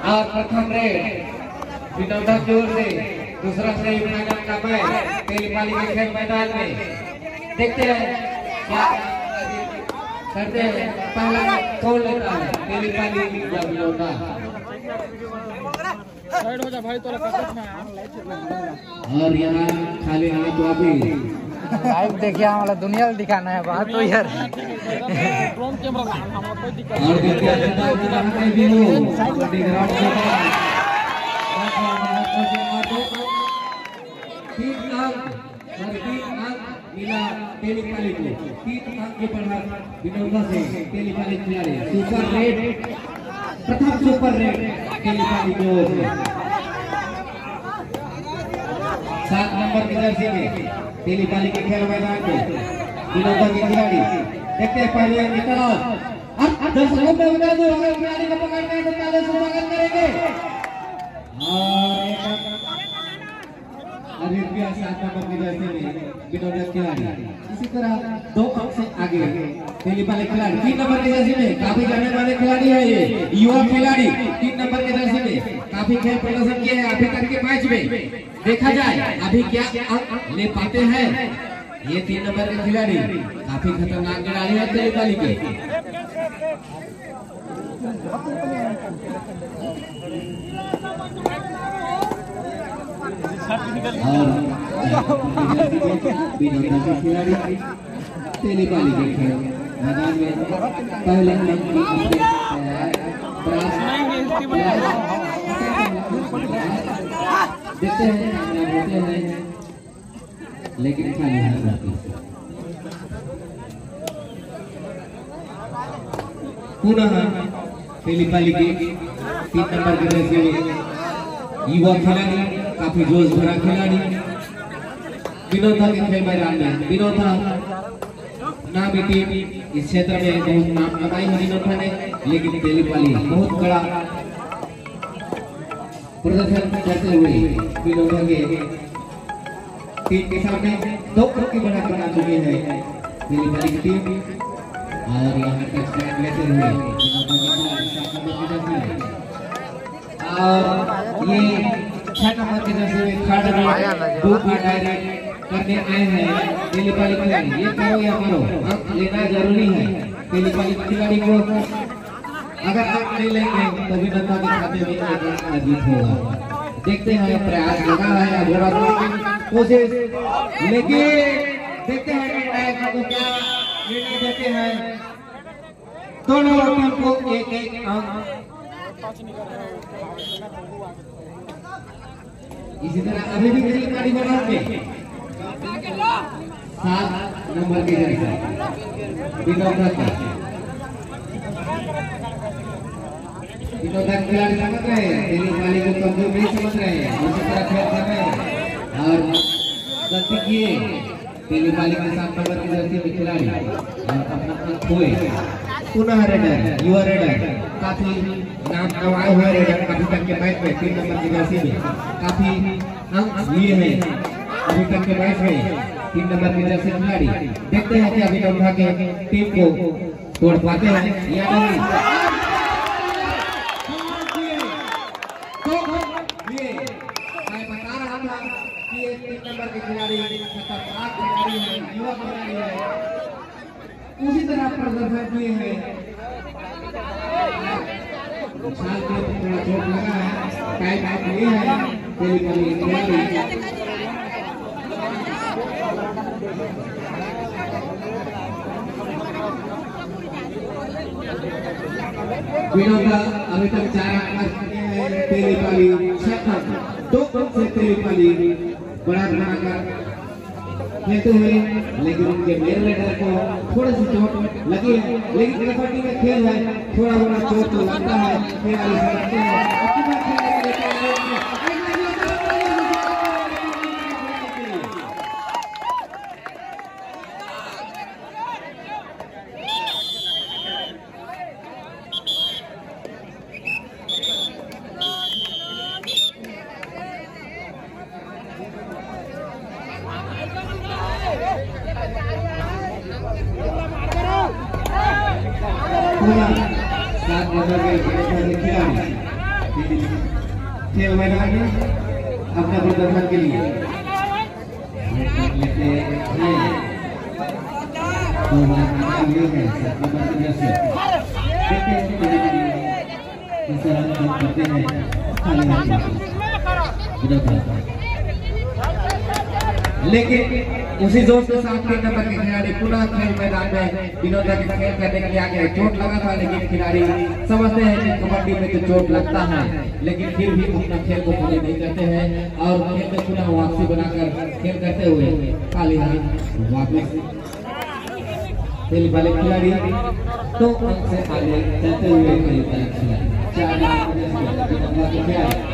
और प्रथम रेड विनोदा की ओर से, दूसरा सेमीफाइनल का मैच तेलीपाली के खेल मैदान में। देखते हैं क्या करते हैं, पहला कौन लेता है, तेलीपाली या विनोदा। साइड हो जा भाई, तोरा कटक में और यहाँ खाली हमें तो अभी लाइव देखिए, हमारा दुनिया को दिखाना है बात तो यार। ड्रोन कैमरा हम कोई दिक्कत और देखिए मिला तेलीपाली को, 3 अंक के बढ़ा विनोदा से तेलीपाली खिलाड़ी। सुपर रेड, प्रथम सुपर रेड तेलीपाली की ओर से। 7 नंबर की जर्सी में तेलीपाली के खेल मैदान में विनोदा के खिलाड़ी। देखते हैं पहले निकलो, अब दर्शकों में बता दो, अगर खिलाड़ी को पकड़ते हैं तो ताली से स्वागत करेंगे। और अभी 7 नंबर की जर्सी में विनोदा खिलाड़ी। इसी तरह 2 अंक से आगे तेलीपाली खिलाड़ी। 3 नंबर की जर्सी में काफी जाने वाले खिलाड़ी है, ये युवा खिलाड़ी। 3 नंबर की जर्सी में काफी खेल प्रदर्शन किया है अभी तक के मैच में। देखा जाए अभी क्या अंक ले पाते हैं ये 3 नंबर के खिलाड़ी। काफी खतरनाक खिलाड़ी है तेलीपाली के। और विनोदा के खिलाड़ी तेलीपाली के खेल मैदान में पहले देखते हैं, लेकिन खाली हाथ रहती है। पुनः तेलीपाली के 3 नंबर के जैसे युवा खिलाड़ी, काफी जोश भरा खिलाड़ी विनोदा के खेल मैदान में। विनोदा नामी टीम इस क्षेत्र में बहुत नाम कमाई है विनोदा ने, लेकिन तेलीपाली बहुत बड़ा प्रदर्शन करते हुए विनोदा के टीम के सामने 2 अंक की बढ़त बना चुकी है तेलीपाली की टीम। और यहाँ टचडाउन लेते हुए और ये 6 नंबर के जैसे थर्ड राउंड 2 का डायरेक्ट करने आए हैं तेलीपाली खिलाड़ी। ये करो या करो, अंक लेना जरूरी है तेलीपाली खिलाड़ी को। अगर अंक नहीं लेंगे तो विनोदा के खाते में 1 अंक अर्जित होगा। देखते हैं, प्रयास लगा है घोड़ा कोशिश, लेकिन देखते हैं निर्णायक को क्या निर्णय देते हैं। दोनों टीम को 1-1 अंक। इसी तरह अभी भी तेलीपाली मैदान में 7 नंबर के जैसे विनोदा खिलाड़ी समझ रहे हैं, तेलीपाली को कमजोर नहीं समझ रहे हैं, उसी तरह खेल कर रहे हैं। और गलती किए तेलीपाली के 7 नंबर की जर्सी में खिलाड़ी और अपना अंक खोए। पुनः रेडर, युवा रेडर, काफी नाम कमाए हुए रेडर अभी तक के मैच में 3 नंबर की जर्सी में काफी अंक लिए हैं अभी तक के मैच में 3 नंबर की जर्सी खिलाड़ी। देखते हैं कि विनोदा के टीम को तोड़ पाते हैं या नहीं। मैं बता रहा था कि ये 3 नंबर के खिलाड़ी खतरनाक खिलाड़ी है, युवा खिलाड़ी है, उसी तरह प्रदर्शन किए हैं। छाल के थोड़ा चोट लगा है, टाइम आउट लिए है तेलीपाली के खिलाड़ी। विनोदा अभी तक 4 अंक है, तेलीपाली 6 अंक। 2 अंक से तेलीपाली बड़ा बनाकर खेलते हुए, लेकिन उनके मेन रेडर को थोड़ी सी चोट लगी है। लेकिन कबड्डी में खेल है, थोड़ा बड़ा चोट तो लगता है, खिलाड़ी समझते हैं। खेल मैदान में अपना प्रदर्शन के लिए लेते हैं। तो ये है इस तरह हम करते हैं खाली हाथ लेकिन उसी जोश के साथ 3 नंबर के खिलाड़ी पुनः खेल मैदान में विनोद खेल करने के लिए आ गए। चोट लगा था लेकिन खिलाड़ी समझते हैं कि कबड्डी में तो चोट लगता है लेकिन फिर भी अपना खेल को पूरे नहीं करते हैं और खेल में पुनः वापसी बनाकर खेल करते हुए खाली हाथ वापस खेल वाले खिलाड़ी तो अंक से आगे चलते हुए खेल खिलाड़ी 4 नंबर के खिलाड़ी